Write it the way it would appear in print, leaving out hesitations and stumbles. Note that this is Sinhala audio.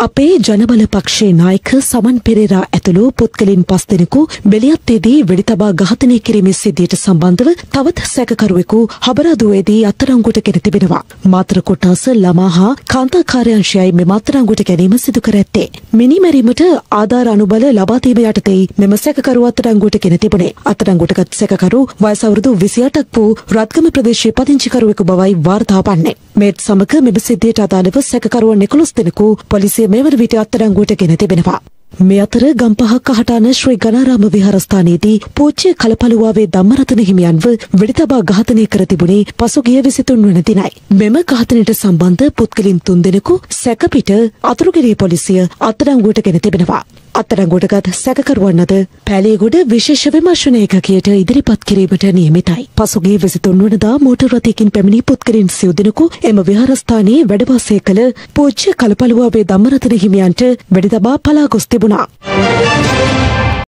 අපේ ජනබල පක්ෂයේ නායක සමන් පෙරේරා ඇතුළු පුද්ගලයන් 5 දෙනෙකු බෙලියත්තේදී වෙඩි තබා ඝාතනය කිරීමේ සිද්ධියට සම්බන්ධව තවත් සැකකරුවෙකු හබරාදුවේදී අත්අඩංගුවට ගෙන තිබෙනවා. මාතර කොට්ටාස ළමා හා කාන්තා කාර්යාංශයයි මෙම අත්අඩංගුවට ගැනීම සිදු කර ඇත්තේ. මිනිමැරීමට ආධාර අනුබල ලබා දීම යටතේ මෙම සැකකරු අත්අඩංගුවට ගෙන තිබුණේ. අත්අඩංගුවටගත් සැකකරු වයස අවුරුදු 28ක් වූ රත්ගම ප්‍රදේශයේ පදිංචිකරුවෙකු බවයි වාර්තා වන්නේ. මේත් සමග මෙම සිද්ධියට අදාළව සැකකරුවන් 11 දෙනෙකු පොලිසිය මෙවර විට අත්අඩංගුවට ගෙන තිබෙනවා. මේ අතර ගම්පහ කහටාන ශ්‍රී ගණාරාම විහාරස්ථානයේදී පූජ්‍ය කලපලුවාවේ ධම්මරතන හිමියන්ව වෙඩි තබා ඝාතනය කර තිබුණේ පසුගිය 23 වන දිනයි. මෙම ඝාතනයට සම්බන්ධ පුද්ගලයන් 3 දෙනෙකු සැකපිට අතුරුගිරිය පොලිසිය අත්අඩංගුවට ගෙන තිබෙනවා. අත්අඩංගුවටගත් සැකකරුවන් අද පැලියගොඩ විශේෂ විමර්ශන ඒකකයට ඉදිරිපත් කිරීමට නියමිතයි. පසුගිය 23 වනදා මෝටර් රථයකින් පැමිණි පුද්ගලයන් 7 දෙනෙකු එම විහාරස්ථානයේ වැඩ වාසය කළ පූජ්‍ය කලපලුවාවේ ධම්මරතන හිමියන්ට වෙඩි තබා පලා ගොස් තිබුණා.